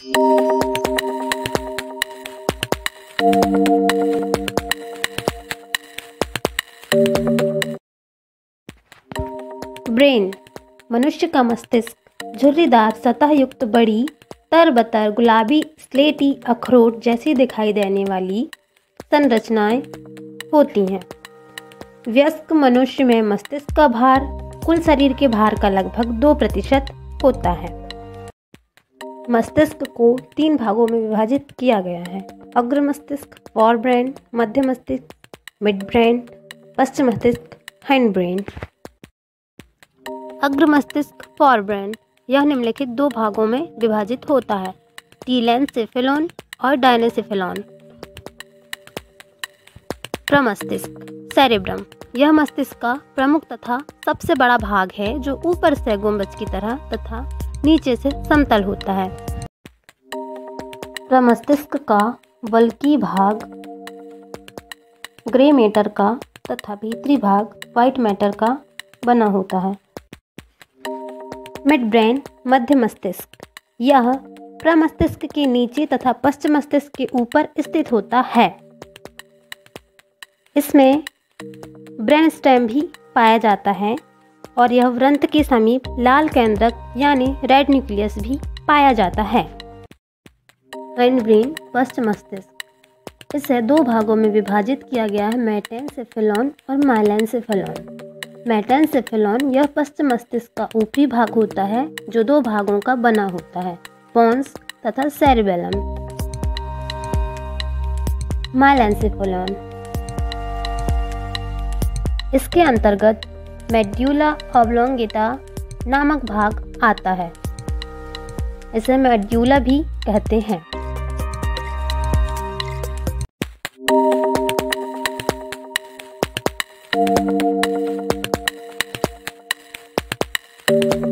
Brain, मनुष्य का मस्तिष्क झुर्रीदार सतह युक्त बड़ी तरबतर गुलाबी स्लेटी अखरोट जैसी दिखाई देने वाली संरचनाएं होती हैं। वयस्क मनुष्य में मस्तिष्क का भार कुल शरीर के भार का लगभग 2% होता है। मस्तिष्क को 3 भागों में विभाजित किया गया है: अग्र मस्तिष्क, फोर ब्रेन, मध्य मस्तिष्क, मिड ब्रेन, पश्च मस्तिष्क, हाइंड ब्रेन। अग्र मस्तिष्क फोर ब्रेन यह निम्नलिखित 2 भागों में विभाजित होता है: टीलेनसेफेलॉन और डायनेसेफेलॉन। प्रमस्तिष्क सेरेब्रम यह मस्तिष्क का प्रमुख तथा सबसे बड़ा भाग है जो ऊपर से गुंबज की तरह तथा नीचे से समतल होता है। प्रमस्तिष्क का बल्की भाग ग्रे मैटर का तथा भीतरी भाग व्हाइट मैटर का बना होता है। मिड ब्रेन मध्य मस्तिष्क यह प्रमस्तिष्क के नीचे तथा पश्च मस्तिष्क के ऊपर स्थित होता है। इसमें ब्रेन स्टेम भी पाया जाता है और यह वृंत के समीप लाल केंद्रक यानी रेड न्यूक्लियस भी पाया जाता है। हाइंड ब्रेन पश्च मस्तिष्क इसे 2 भागों में विभाजित किया गया है: मेटेनसेफेलॉन और माइलेनसेफेलॉन। मेटेनसेफेलॉन यह पश्च मस्तिष्क का ऊपरी भाग होता है जो 2 भागों का बना होता है: पोन्स तथा सेरिबेलम। माइलेनसेफेलॉन इसके अंतर्गत मेड्यूला ऑब्लोंगेटा नामक भाग आता है। इसे मेड्यूला भी कहते हैं।